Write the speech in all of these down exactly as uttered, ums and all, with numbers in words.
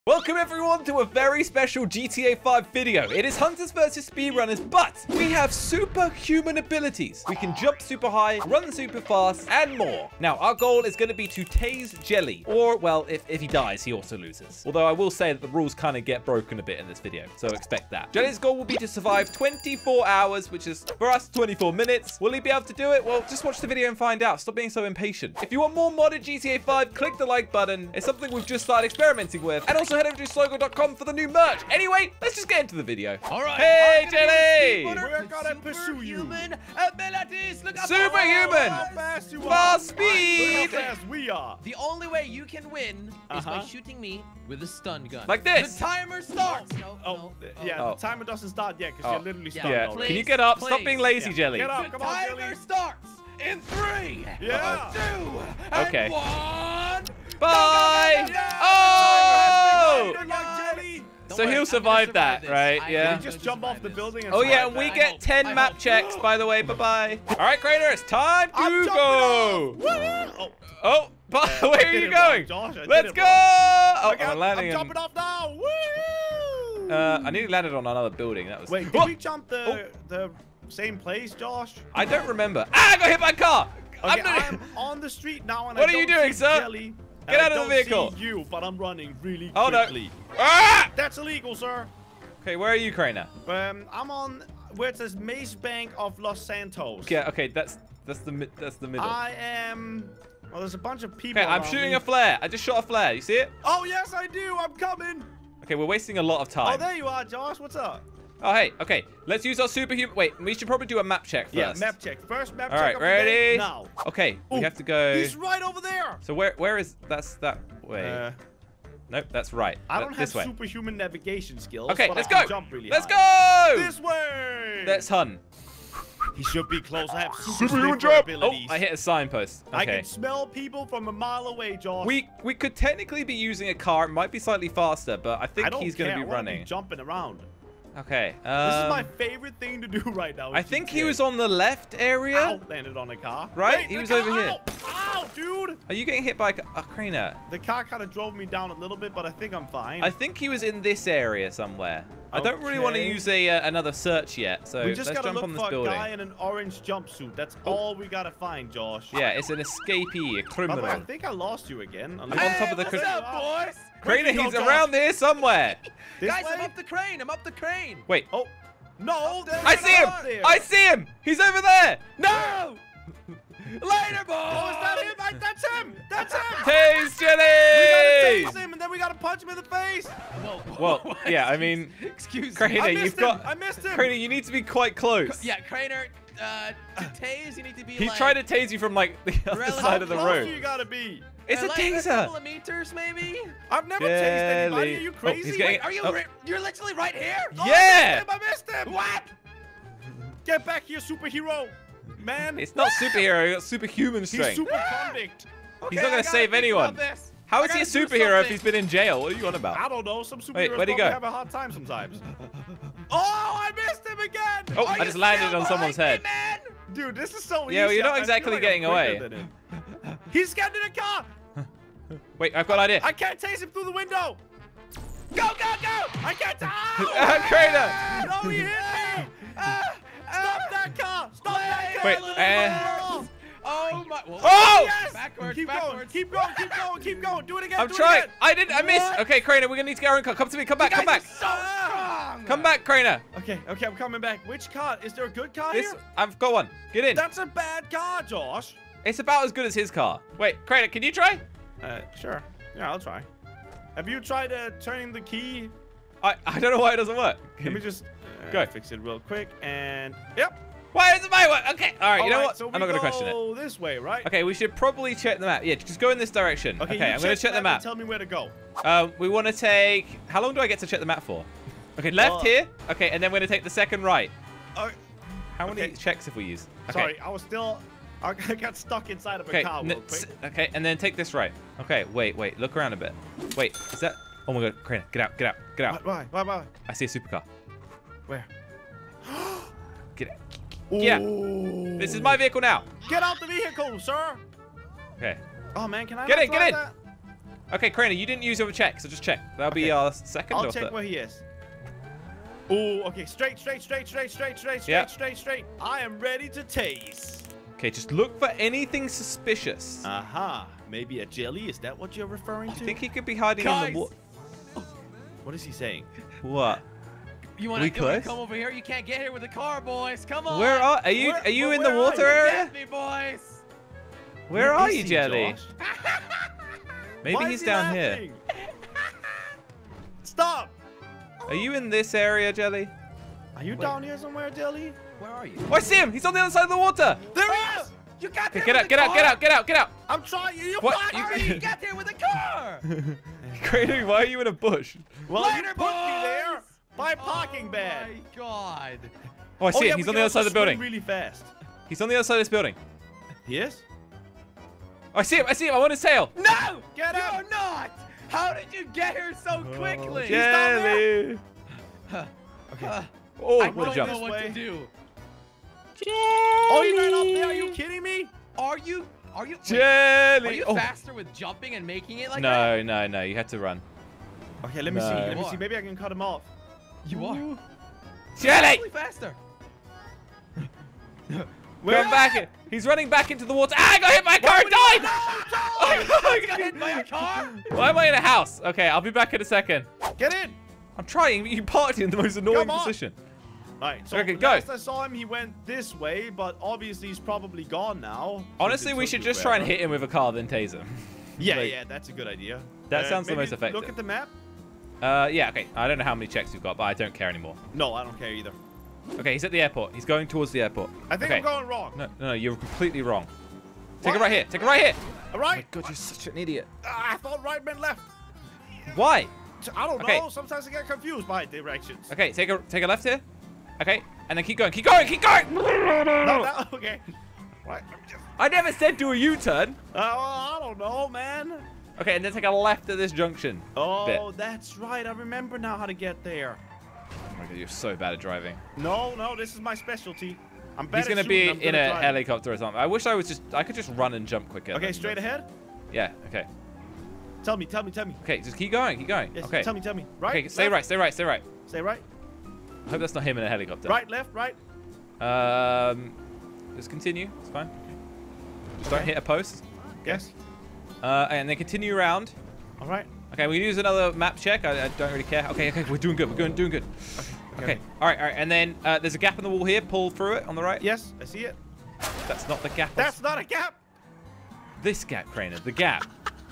Welcome everyone to a very special G T A five video. It is hunters versus speedrunners, but we have superhuman abilities. We can jump super high, run super fast, and more. Now, our goal is going to be to tase Jelly, or, well, if, if he dies, he also loses. Although I will say that the rules kind of get broken a bit in this video, so expect that. Jelly's goal will be to survive twenty-four hours, which is, for us, twenty-four minutes. Will he be able to do it? Well, just watch the video and find out. Stop being so impatient. If you want more modded G T A five, click the like button. It's something we've just started experimenting with. And also head over to slogo dot com for the new merch. Anyway, let's just get into the video. All right. Hey, Jelly! We're gonna pursue you. Superhuman abilities. Look how Superhuman! How fast you are. Fast speed! Look how fast we are. The only way you can win is Uh-huh. by shooting me with a stun gun. Like this. The timer starts. No, Oh, no. yeah, Oh. the timer doesn't start yet because Oh. you're literally Yeah. stunned Yeah, already. can you get up? Please, Stop being lazy, Yeah. Jelly. Get up. The Come on, timer Jelly. starts in three, Yeah. two, Okay. and one. Bye! Go, go, go, go. Oh! Good luck, Jelly. Don't So worry, he'll I'm gonna survive survive that, this. right? I Yeah. am You going just to jump off survive the this. building and Oh, yeah, and survive we that. get hope. ten I map hope. checks, by the way. Bye-bye. All right, Crainer, it's time to I'm jumping go. off. Woo! Oh, Oh, but I where are did you it wrong, going? Josh, I did Let's it go. wrong. Oh, okay, I'm I'm, landing I'm in- jumping off now. Woo! Uh, I nearly landed on another building. That was. Wait, did Oh, we jump the the same place, Josh? I don't remember. Ah, I got hit by a car. Okay, I'm not- I'm on the street now, and What I are you don't doing, see sir? Jelly, Get and out I of the don't vehicle. See you, but I'm running really Oh, no. quickly. Ah! That's illegal, sir. Okay, where are you, Crainer? Um, I'm on where it says Maze Bank of Los Santos. Yeah, okay, that's that's the mi- that's the middle. I am. Well, there's a bunch of people. Okay, I'm around shooting me. a flare. I just shot a flare. You see it? Oh yes, I do. I'm coming. Okay, we're wasting a lot of Oh, time. there you are, Josh. What's up? Oh, hey, okay. Let's use our superhuman. Wait, we should probably do a map check first. Yeah, map check. First map All check. right, of the day, ready? now. Okay, we Ooh, have to go. He's right over there. So where where is that's that way? Uh, Nope, that's right. I That- don't this have way. superhuman navigation skills. Okay, but let's I can go. Jump really Let's high. go. This way. Let's hunt. He should be close. I have super Superhuman sleeper jump. Oh, abilities. I hit a signpost. I Okay. can smell people from a mile away, Josh. We we could technically be using a car. It might be slightly faster, but I think I don't he's going care. to be I wanna running. Be jumping around. Okay. This is my um, favorite thing to do right now. I think he was on the left area. Ow, landed on a car. Right? Wait, He the was car- over here. Ow, ow, dude. Are you getting hit by a, ca- a Crainer? The car kind of drove me down a little bit, but I think I'm fine. I think he was in this area somewhere. I don't really want to Okay. use a uh, another search yet, so we just let's gotta jump look on this for building. a guy in an orange jumpsuit. That's Oh. all we gotta find, Josh. Yeah, it's an escapee, a By the criminal. way, I think I lost you again. I'm on top of the What's cushion. up, boys? Crainer, Where'd you he's go, Josh? around here somewhere. This Guys, way? I'm up the crane. I'm up the crane. Wait, Oh, no. there's I see him! another there. I see him! He's over there! No! Later, boys. Oh, is that him? I, that's him! That's him! Tase We gotta Jelly! tase him, and then we gotta punch him in the face. Whoa, Well, whoa, yeah, I excuse- mean, excuse Crainer, me. I missed you've him. got... I missed him. Crainer, you need to be quite close. Yeah, Crainer, uh, to tase, you need to be He like... tried to tase you from, like, the other Relative- side of the How close room. do you gotta be? It's uh, a like a taser! couple of meters, maybe? I've never tased anybody. Are Jelly. you Oh, crazy? he's getting- Wait, are you... Oh. ri- You're literally right here? Oh, Yeah! I missed him. I missed him. What? Get back here, superhero. Man. It's not superhero, it's superhuman He's strength. super convict. He's not gonna save anyone. How is he a superhero if he's been in jail? What are you on about? I don't know. Some superheroes Wait, where'd he probably go? have a hard time sometimes. Oh, I missed him again. Oh, Are I you just landed still on someone's behind head. me, man? Dude, this is so easy. Yeah, well, you're not I feel exactly like I'm getting away. quicker than him. He's getting in a car. Wait, I've got an idea. I can't tase him through the window. Go, go, go. I can't. Ah, Crainer. No, he hit me. Ah, Stop that car. Stop that car. Wait, Little uh, girl. Oh, my... Whoa. Oh! Yes. Backwards, keep backwards. going. Keep going. Keep going. Keep going. Do it again. I'm do trying. It again. I didn't. I missed. What? Okay, Crainer, we're gonna need to get our own car. Come to me. Come back. Come back. So strong. Come back, Crainer. Okay, okay, I'm coming back. Which car? Is there a good car This. here? I've got one. Get in. That's a bad car, Josh. It's about as good as his car. Wait, Crainer, can you try? Uh, sure. Yeah, I'll try. Have you tried uh, turning the key? I I don't know why it doesn't work. Let me just uh, Go. fix it real quick. And yep. Why is it my one? Okay. All right. You know Alright, what? So we I'm not gonna question it. go this way, right? Okay, we should probably check the map. Yeah, just go in this direction. Okay, you I'm gonna check the and map. Tell me where to go. Um, we want to take. How long do I get to check the map for? Okay, left Uh, here. Okay, and then we're gonna take the second right. Uh, How many okay. checks have we used? Okay. Sorry, I was still. I got stuck inside of a Okay. car n- real s- quick. okay, and then take this right. Okay. Wait. Wait. Look around a bit. Wait. Is that? Oh my God, Crainer, get out! Get out! Get out! Why? Why? Why? I see a supercar. Where? Get out! Yeah. Ooh. This is my vehicle now. Get out the vehicle, sir. Okay. Oh man, can I? Get not in, get drive in. that? Okay, Crainer, you didn't use your check, so just check. That'll be Okay. our second. I'll or check third. where he is. Oh, okay. Straight, straight, straight, straight, straight, straight, Yep. straight, straight, straight. I am ready to taste. Okay, just look for anything suspicious. Aha. Maybe a jelly? Is that what you're referring I to? think he could be hiding Guys. in the water. What is he saying? What? You want We to close? come over here? You can't get here with the car, boys. Come on. Where are? Are you? Where- are you where- in the where are water you? area? Get me, boys. Where are is you, he, Jelly? Josh? Maybe Why he's is he down here. laughing? Stop. Are you in this area, Jelly? Are you Wait. down here somewhere, Jelly? Where are you? Oh, I see him. He's on the other side of the water. There he Ah! is. You got Okay, there get with out! the Get out! car? Get out! Get out! Get out! I'm trying. You What? fuck You- me. You got there with the car. Crainer, why are you in a bush? Well, Later, you put me there boys. by parking Oh bad. my God. Oh, I see oh, yeah, him. He's we on can the other also side of the swim building. really fast. He's on the other side of this building. He is? Oh, I see him. I see him. I'm on his tail. No! Get You're out. not! How did you get here so quickly? Jelly. Huh. Okay. Uh, Oh, I what a don't jump. know This what way. to do. Oh, you ran up there? Are you kidding me? Are you? Are you? wait, Jelly. Are you Oh. faster with jumping and making it like that? No, no, no. You had to run. Okay, let me No. see. Let You me are. see. Maybe I can cut him off. You are. Jelly. Actually faster. Where? Come back. He's running back into the water. Ah, I got hit by a car and died. Got hit by a car? Why am I in a house? Okay, I'll be back in a second. Get in. I'm trying. You parked in the most annoying Come on. position. Right. So Okay, go. last I saw him, he went this way, but obviously he's probably gone now. Honestly, since it we took should you just try and forever. hit him with a car, then tase him. Yeah, Like- yeah, that's a good idea. That Uh, sounds the maybe most effective. Look at the map. Uh, yeah, okay. I don't know how many checks we've got, but I don't care anymore. No, I don't care either. Okay, he's at the airport. He's going towards the airport. I think okay. I'm going wrong. No, no, no, you're completely wrong. Take What? it right here. Take it right here. All right. God, you're such an idiot. Ah, I thought right meant left. Why? I don't Okay. know. Sometimes I get confused by directions. Okay, take a take a left here. Okay, and then keep going. Keep going. Keep going. No, no, okay. Right. I'm just- I never said do a U-turn. Uh, I don't know, man. Okay, and then take a left at this junction. Oh, Bit. that's right. I remember now how to get there. Oh my God, you're so bad at driving. No, no, this is my specialty. I'm better He's gonna at be shooting, I'm in good a at driving. helicopter or something. I wish I was just. I could just run and jump quicker. Okay, than- straight ahead. Yeah. Okay. Tell me, tell me, tell me. Okay, just keep going. Keep going. Yes, okay. tell me, tell me. Right. Okay, stay left, right. Stay right. Stay right. Stay right. I hope that's not him in a helicopter. Right, left, right. Um, just continue. It's fine. Just don't Okay. hit a post. Yes. Uh, and then continue around. All right. Okay, we can use another map check. I, I don't really care. Okay, okay, we're doing good. We're going, doing good. Okay. okay. All right, all right. And then uh, there's a gap in the wall here. Pull through it on the right. Yes, I see it. That's not the gap. I That's not a gap. This gap, Crainer. The gap.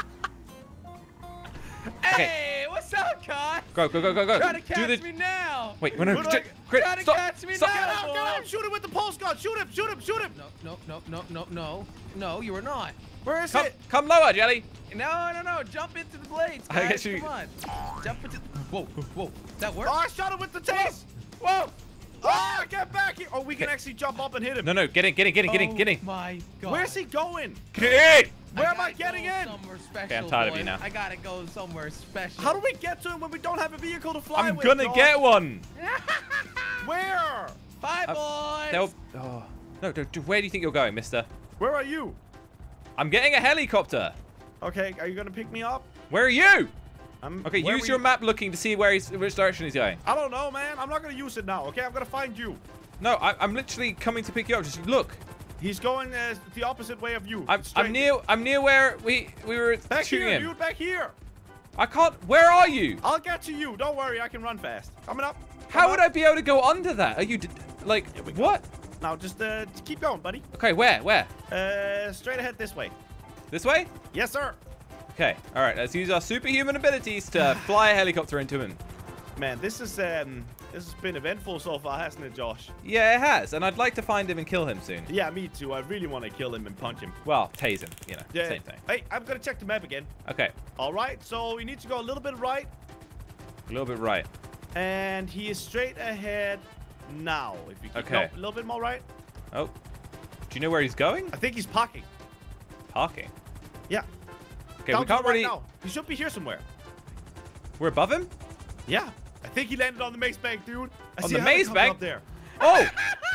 Okay. Hey, what's up, guys? Go, go, go, go, go. Try to Do catch the. me now. Wait, no, no. Good j- luck. Crainer, Try to stop. catch me stop. Get now. out, get out. Shoot him with the pulse gun. Shoot him, shoot him, shoot him. No, no, no, no, no, no, no. You are not. Where is Come, it? come lower, Jelly. No, no, no. Jump into the blades, I guys. guess you- Come on. Jump into. Whoa, whoa. That worked. Oh, I shot him with the taste. Whoa. Oh, get back here. Oh, we can actually jump up and hit him. No, no. Get in, get in, get in, get in, get in. Oh my God. Where's he going? Get in. Where am gotta I getting go in? Somewhere special, Okay, I'm tired of you boys. now. I gotta go somewhere special. How do we get to him when we don't have a vehicle to fly I'm with? gonna dog? get one. Where? Bye, Uh, boys. They'll. Oh. No, no, dude, where do you think you're going, mister? Where are you? I'm getting a helicopter. Okay, are you gonna pick me up? Where are you? I'm, Okay, where use we- your map looking to see where he's, which direction he's going. I don't know, man. I'm not gonna use it now. Okay, I'm gonna find you. No, I, I'm literally coming to pick you up. Just look. He's going uh, the opposite way of you. I'm, Straight. I'm near. I'm near where we we were Back shooting here, him. dude. Back here. I can't. Where are you? I'll get to you. Don't worry. I can run fast. Coming up. How would I be able to go under that? Are you d- like we go. what? Now just uh, just keep going, buddy. Okay, where? Where? Uh, straight ahead this way. This way? Yes, sir. Okay. All right. Let's use our superhuman abilities to fly a helicopter into him. Man, this is um, this has been eventful so far, hasn't it, Josh? Yeah, it has, and I'd like to find him and kill him soon. Yeah, me too. I really want to kill him and punch him. Well, tase him. You know, Yeah. same thing. Hey, I'm gonna check the map again. Okay. All right. So we need to go a little bit right, A little bit right. and he is straight ahead now. If you keep Okay. no, a little bit more right. Oh. Do you know where he's going? I think he's parking. Parking. Yeah. Okay, Down we to the can't right really. now. He should be here somewhere. We're above him. Yeah. I think he landed on the maze bank, dude. I On see the a maze helicopter bank? up there. Oh,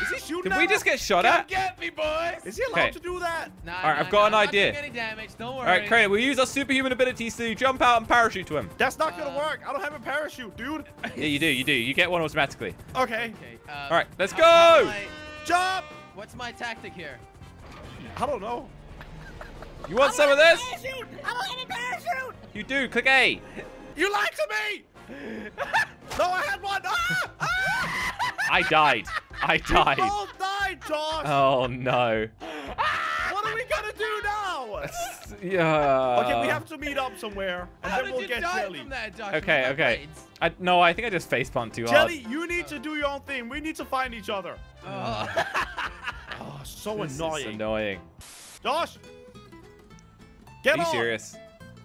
Is he shooting Did at we us? just get shot Come at? get me, boys. Is he allowed Okay. to do that? Nah, All right, nah, I've got nah, an I'm idea. Not doing any damage. Don't worry. All right, Crainer, we'll use our superhuman abilities to jump out and parachute to him. That's not gonna Uh, work. I don't have a parachute, dude. Yeah, you do, you do. You get one automatically. Okay. Okay. Um, All right, let's how- go. how am I- Jump. What's my tactic here? I don't know. You want some of this? Parachute. I don't have a parachute. You do. Click A. You lied to me. No, I had one. Ah! Ah! I died. I We died. both died, Josh. Oh, no. What are we gonna do now? Yeah. Okay, we have to meet up somewhere, and How then did we'll you get die Jelly. from that, Josh? Okay, With my okay. blades? I, no, I think I just facepalmed too Jelly, hard. you need to do your own thing. We need to find each other. Oh. Oh, so This is annoying. annoying. Josh, get Are you on. serious?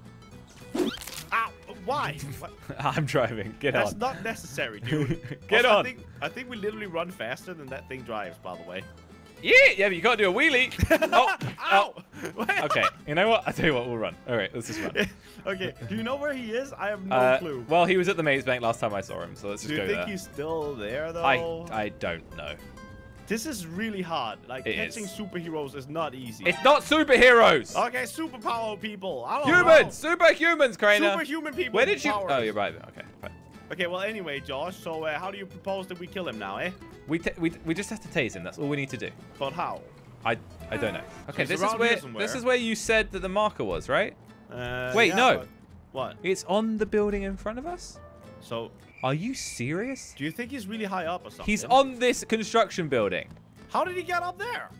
Ow! Why? What? I'm driving. Get That's on. not necessary, dude. Get Also, on. I think, I think we literally run faster than that thing drives, by the way. Yeah, yeah, but you can't do a wheelie. Oh, Ow! oh. Okay, you know what? I'll tell you what, we'll run. All right, let's just run. Okay, do you know where he is? I have no Uh, clue. well, he was at the maze bank last time I saw him, so let's just Do you go think there. he's still there, though? I, I don't know. This is really hard. Like, It catching is. superheroes is not easy. It's not superheroes. Okay, superpower people. I don't Humans, know. superhumans, Crainer. Superhuman people. Where with did you? powers. Oh, you're right. Okay, fine. Okay, well, anyway, Josh, so uh, how do you propose that we kill him now, eh? We, t we we just have to tase him. That's all we need to do. But how? I I don't know. Okay, he's this is around where here somewhere. this is where you said that the marker was, right? Uh, Wait, yeah, no. but- What? It's on the building in front of us. So, Are you serious? do you think he's really high up or something? He's on this construction building. How did he get up there?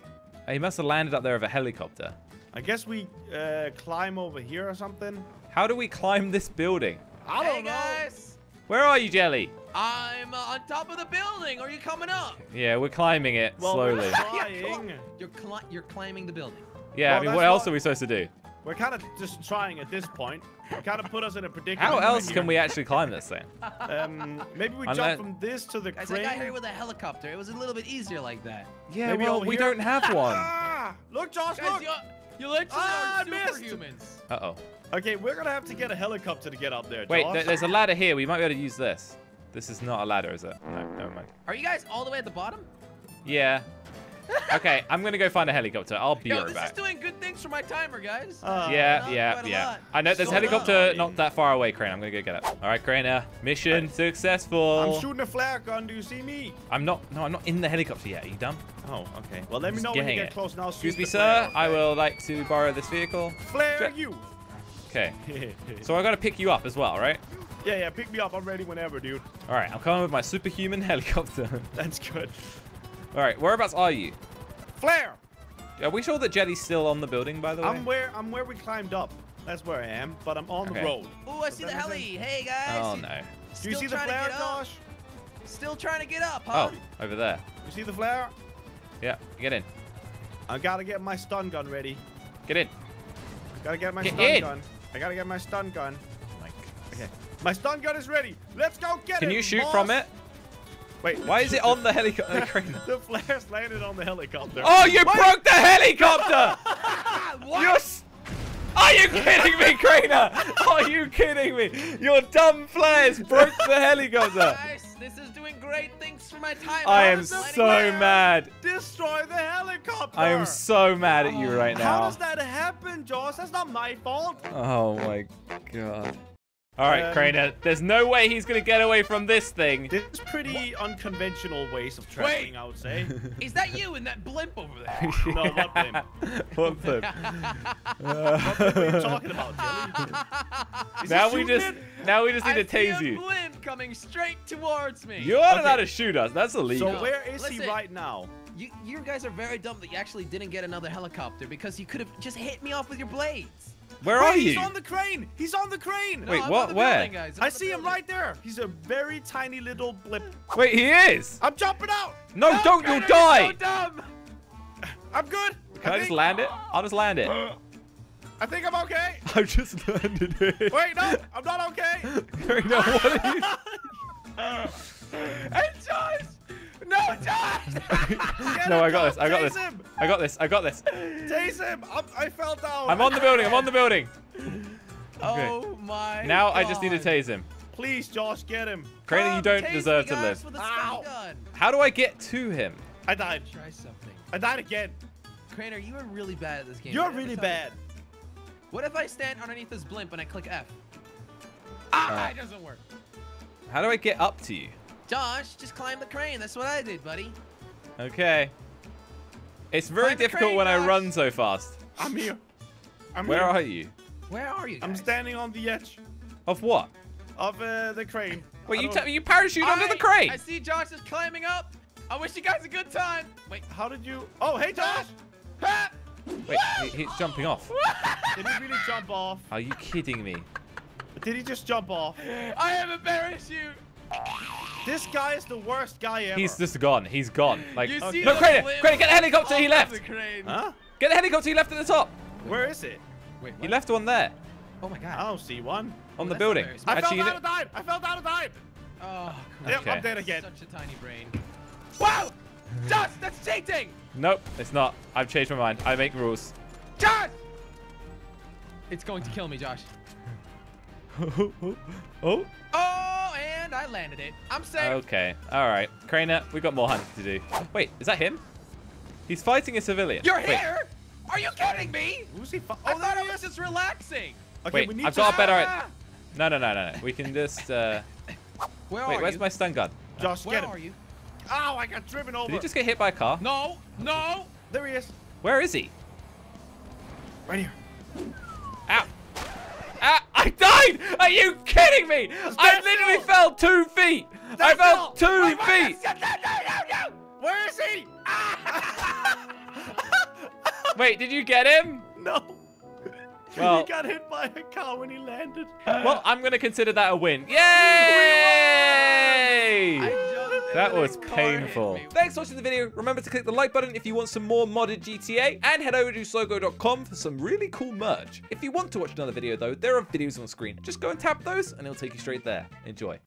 He must have landed up there with a helicopter. I guess we uh, climb over here or something. How do we climb this building? I Hey don't know. guys, Where are you, Jelly? I'm uh, on top of the building. Are you coming up? Yeah, we're climbing it Well, slowly. we're trying. You're cli you're climbing the building. Yeah, Well, I mean, that's what else what- are we supposed to do? We're kind of just trying at this point. You kind of put us in a predicament. How right else here. can we actually climb this thing? Um, maybe we Unless- jump from this to the Guys, crane. I got here with a helicopter. It was a little bit easier like that. Yeah, Maybe well, over we here? don't have one. Ah, look, Josh, Guys, look. you, you literally Ah, are I missed. superhumans. Uh-oh. Okay, we're gonna have to get a helicopter to get up there, Wait, Josh. th there's a ladder here. We might be able to use this. This is not a ladder, is it? No, never mind. Are you guys all the way at the bottom? Yeah. Okay, I'm gonna go find a helicopter. I'll be Yo, right this back. is doing good things for my timer, guys. Uh, Yeah, not yeah, quite a yeah. lot. I know there's a So helicopter annoying. not that far away, Crane. I'm gonna go get it. All right, Crainer. Mission successful. I'm shooting a flare gun. Do you see me? I'm not. No, I'm not in the helicopter yet. Are you dumb? Oh, okay. Well, let me Just know when you getting get it. close. Now, Excuse shoot me, the sir. flare, I okay? will like to borrow this vehicle. flare Ja- you. Okay. So I gotta pick you up as well, right? Yeah, yeah. Pick me up. I'm ready whenever, dude. All right. I'm coming with my superhuman helicopter. That's good. All right. Whereabouts are you? Flare. Are we sure that Jetty's still on the building, by the way? I'm where I'm where we climbed up. That's where I am, but I'm on Okay. the road. Oh, I see the Does that heli. make Hey, guys. Oh no. Do Still you see the trying to flare, get up. Josh? Still trying to get up, huh? Oh, over there. You see the flare? Yeah. Get in. I gotta get my stun gun ready. Get in. I gotta get my Get stun in. gun. I gotta get my stun gun. Oh my God. Okay. My stun gun is ready. Let's go get it. Can you shoot boss. from it? Wait. Why is it on the helicopter? The flares landed on the helicopter. Oh, you broke the helicopter! What? You're s- Are you kidding me, Crainer? Are you kidding me? Your dumb flares broke the helicopter. Guys, this is doing great things for my time. I How am does that so work? mad. Destroy the helicopter. I am so mad at you right How now. does that happen, Josh? That's not my fault. Oh my God. All right, Um, Crainer. There's no way he's gonna get away from this thing. This is pretty unconventional ways of traveling, I would say. Is that you in that blimp over there? No, what blimp? What blimp? What blimp are you talking about, Jelly? Is he Now we shooting just, it? now we just need I to see tase a you. blimp coming straight towards me. You're not Okay. allowed to shoot us. That's illegal. So where is he Listen. right now? You, you guys are very dumb that you actually didn't get another helicopter because you could have just hit me off with your blades. Where Wait, are he's you? on the crane. He's on the crane. No, Wait, I'm what? on the Where? building, guys. I'm I on the see him building. right there. He's a very tiny little blip. Wait, he is. I'm jumping out. No, No, don't. Crainer, You'll die. you're so dumb. I'm good. Can I just think- land it? I'll just land it. I think I'm okay. I just landed it. Wait, no, I'm not okay. Crainer, what are you? Hey, Josh! No, Josh! Get No, him, I got this. I got Tase this. him. I got this. I got this. Tase him. I'm, I fell down. I'm on the building. I'm on the building. Oh my Now I just need to God. tase him. Please, Josh, get him. Crainer, you Come, don't tase deserve me, to guys, live. with a Ow. stun gun. How do I get to him? I died. Try something. I died again. Crainer, you are really bad at this game. You're I never really tell you. bad. What if I stand underneath this blimp and I click F? Ah, Uh. it doesn't work. How do I get up to you? Josh, just climb the crane. That's what I did, buddy. Okay. It's very Climb the difficult crane, when I Josh. run so fast. I'm here. I'm Where here. are you? Where are you guys? I'm standing on the edge Of what? of uh, the crane. Wait, I you don't- t you parachute onto I- the crane? I see Josh is climbing up. I wish you guys a good time. Wait. How did you? Oh, hey, Josh. Ah! Wait, he, he's jumping off. Did he really jump off? Are you kidding me? Did he just jump off? I have a parachute. This guy is the worst guy ever. He's just gone. He's gone. Like, You no, see Crainer, the Crainer, blimp get the helicopter. He off left. the crane. Huh? Get the helicopter. He left at the top. Where is it? Wait, He what? left one there Oh my I god. don't see one. on Oh, the that's building. not very smart. I Actually, fell you down and know- died. I fell down and died. Oh, Yep, Okay. I'm dead again. such a tiny brain. Wow! Josh, that's cheating! Nope, it's not. I've changed my mind. I make rules. Josh! It's going to kill me, Josh. Oh. Oh, and I landed it. I'm safe. Okay. All right. Crainer, we've got more hunting to do. Wait, is that him? He's fighting a civilian. You're Wait, here? Are you kidding me? Who's he? fu- I Oh, thought there it he was is. just relaxing. Okay, Wait, we need I've to. got a better idea. Ah! No, no, no, no, no. We can just. Uh... Where Wait, are where's you? my stun gun? Josh, Where get him. are you? Ow! I got driven over. Did he just get hit by a car? No, no. There he is. Where is he? Right here. Ow. Ah, I died! Are you kidding me? I Stand literally still. fell two feet. I Stand fell still. two Wait, wait, feet. no, no, no, no. Where is he? Wait, did you get him? No. Well- he got hit by a car when he landed. Well, I'm gonna consider that a win. Yay! I just- That the was car hit painful. me. Thanks for watching the video. Remember to click the like button if you want some more modded G T A, and head over to slogo dot com for some really cool merch. If you want to watch another video though, there are videos on the screen. Just go and tap those and it'll take you straight there. Enjoy.